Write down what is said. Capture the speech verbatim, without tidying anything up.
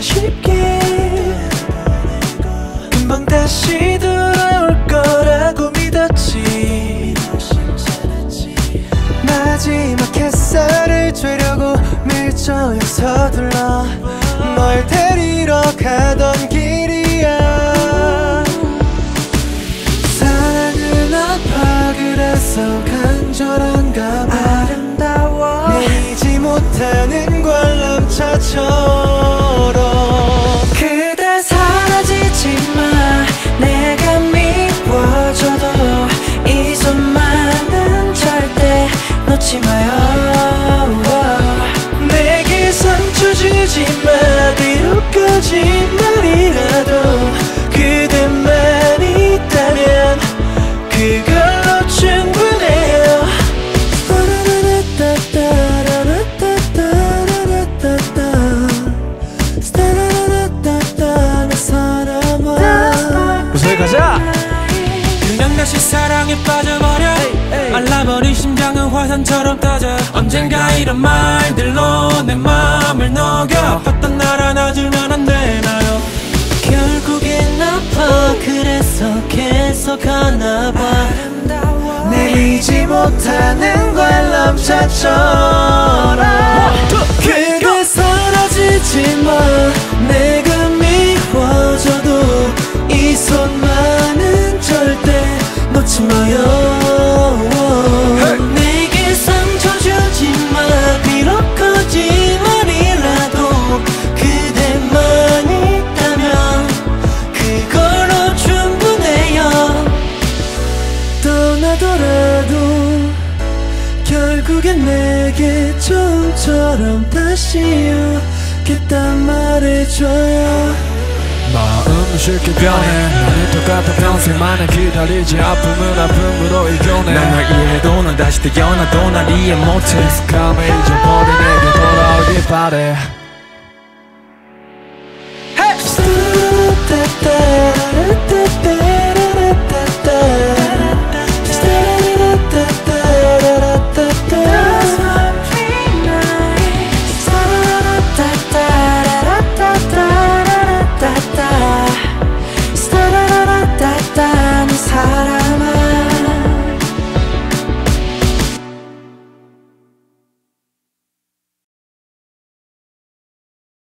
쉽게 금방 다시 돌아올 거라고 믿었지. 마지막 햇살을 쬐려고 밀저역 서둘러 널 데리러 가던 길이야. 사랑은 아파 그래서 간절한가 봐. 아름다워 내리지 못하는 관람차처럼. 그대 사라지지 마. 내가 미워져도 이 손만은 절대 놓지 마요. 내게 상처 주지 마. 비록 거짓말이라도 그대만 있다면 그걸로 충분해요. 내 사람아 우선 가자. 그냥 다시 사랑에 빠져버려. 알라버린 심장은 화산처럼 터져. 언젠가 이런 말들로 내 맘을 녹여. 어떤 날 안아주면 안 되나요? 결국엔 아파 그래서 계속 하나봐. 내리지 못하는 관람차처럼. 그대 사라지지 마. 내가 미워져도 이 손만은 절대 놓지 마요. 내게 상처 주지 마. 비록 거짓말이라도 그대만 있다면 그걸로 충분해요. 떠나더라도 결국엔 내게 좀처럼 다시 오겠단 말해줘요. 마음은 쉽게 변해. 나는 똑같아 평생만을 기다리지. 아픔은 아픔으로 이겨내. 난 널 이해해도 넌 다시 태어나도 날 이해 못해. 익숙함을 잊어버린 내게 돌아오길 바래.